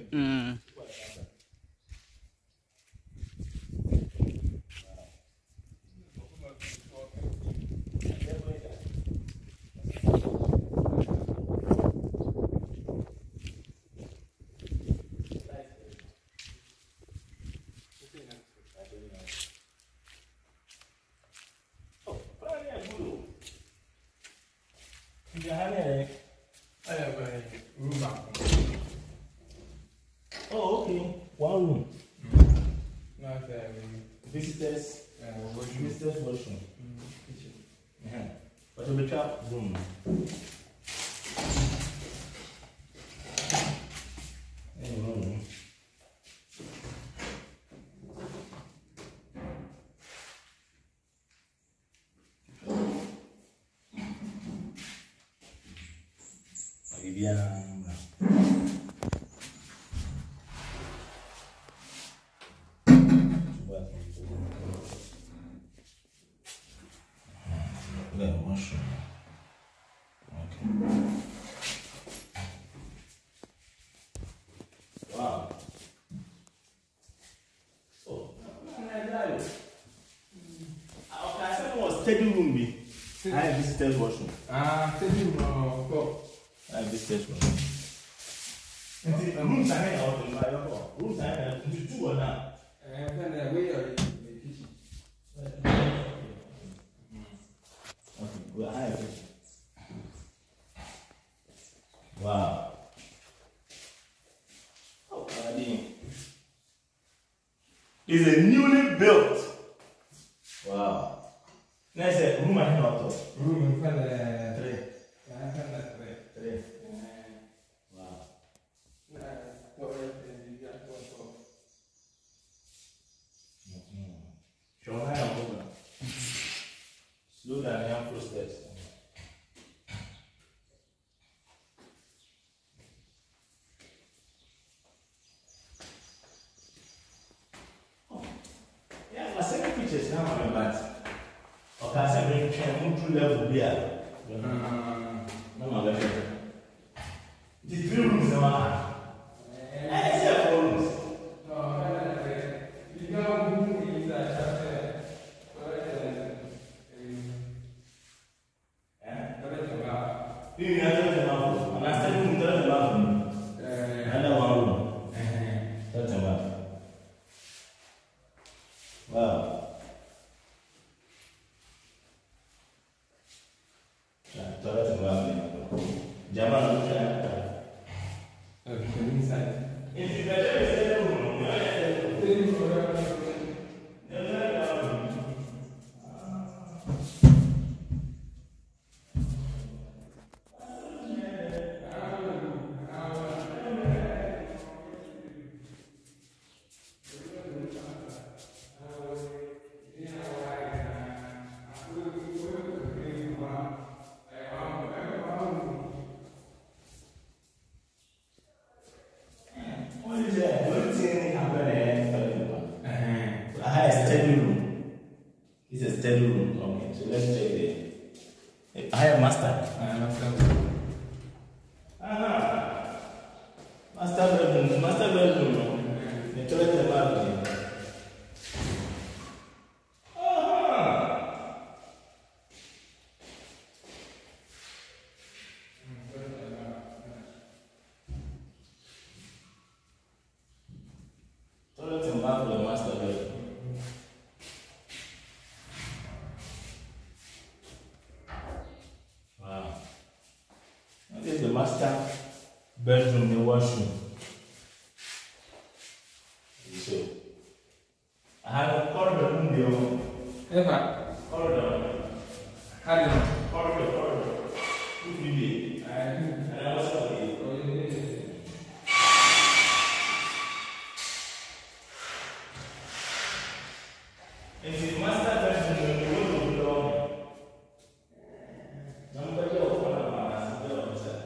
Oh, okay. One room. Visitors. Visitors washroom. Kitchen. But it'll be trap room. Washroom. Okay. Wow. Oh, okay. I said it was study room. I have visitors washroom. Study room. I have visitors washroom. Rooms are here out in my rooms are here. Two or now. And then we are in the kitchen. Okay, well, I have it. Wow. Oh, it's a newly built. Wow. Now it's a room and not room in front of three. Three. Wow. Show my program. Slow down your process. Yeah, I send pictures now, but okay, I said bring level beer. No, no, the 3 rooms now. I said 4 rooms. Bedroom, the washroom. So, I have a corridor room there. Corridor. Corridor. Who will be? And I was okay. And the master bedroom, the wall belong. Somebody will come and somebody will say.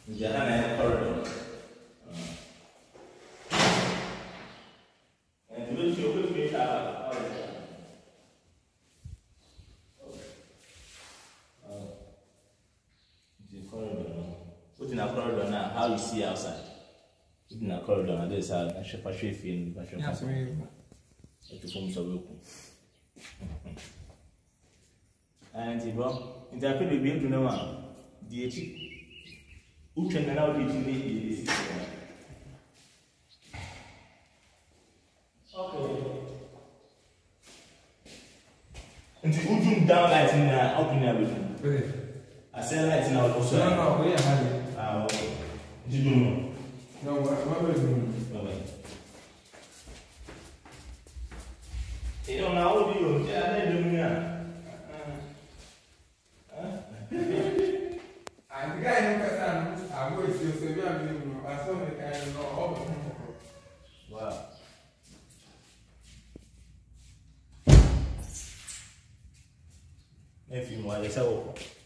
Jana na corridor. And to look your good out. The corridor. Put in a corridor now, how you see outside. Put in a corridor, and there's a chef in the Yes, to form so and if you are going to be able to know the who can allow you to make this. Okay. And the Ujum down lights in up in everything. I said lights now also. No, we are having. Okay. You don't know. No, what will you? You don't know how you do. I don't know. And the guy who can I will see you. I saw the guy know all. Wow. If you want to say,